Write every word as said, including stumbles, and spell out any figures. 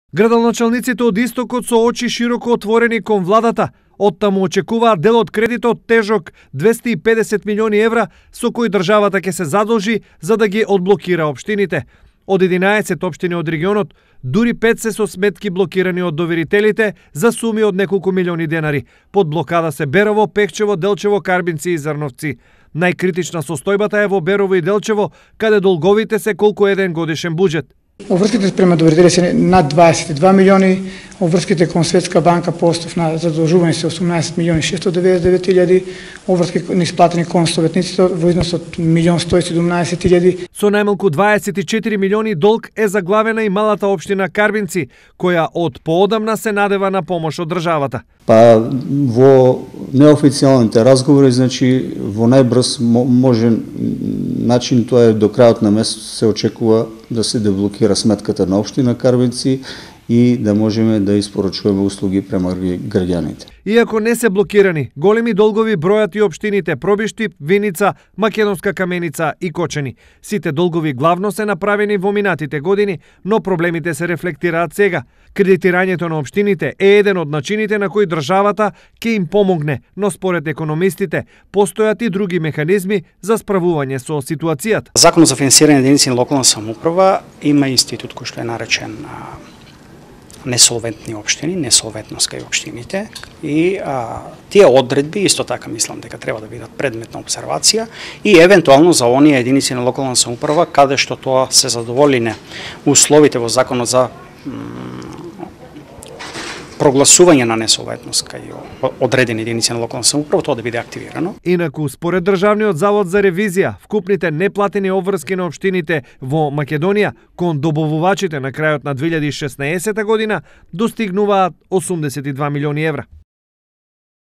Градоначалниците од Истокот со очи широко отворени кон владата, оттаму очекуваат дел од кредитот тежок двесте и педесет милиони евра со кој државата ќе се задолжи за да ги одблокира општините. Од единаесет општини од регионот, дури пет се со сметки блокирани од доверителите за суми од неколку милиони денари. Под блокада се Берово, Пекчево, Делчево, Карбинци и Зрновци. Најкритична состојбата е во Берово и Делчево, каде долговите се колку еден годишен буџет. Обврските према доверители се над дваесет и два милиони, обврските кон Светска банка по основ на задолжување се осумнаесет милиони шестстотин деведесет и девет илјади, обврски неисплатени кон советниците во износ од милион сто и седумнаесет илјади. Со најмалку дваесет и четири милиони долг е заглавена и малата општина Карбинци, која од поодамна се надева на помош од државата. Па во неофицијалните разговори, значи во најбрз можен начин, тоа е до крајот на месец се очекува да се деблокира сметката на општина Карбинци и да можеме да испорачуваме услуги према граѓаните. Иако не се блокирани, големи долгови бројат и општините Пробиштип, Виница, Македонска Каменица и Кочани. Сите долгови главно се направени во минатите години, но проблемите се рефлектираат сега. Кредитирањето на општините е еден од начините на кои државата ќе им помогне, но според економистите постојат и други механизми за справување со ситуацијата. Законот за финансирање на единици на локална самоуправа има институт кој што е наречен несолвентни општини, несолвентност кај општините и а, тие одредби исто така мислам дека треба да бидат предмет на обсервација и евентуално за оние единици на локална самоуправа каде што тоа се задоволине условите во законот за прогласување на несолвентност кај одредени единици на локална самоуправа, тоа да биде активирано. Инаку, според Државниот завод за ревизија, вкупните неплатени обврски на општините во Македонија кон добавувачите на крајот на две илјади и шеснаесета година достигнуваат осумдесет и два милиони евра.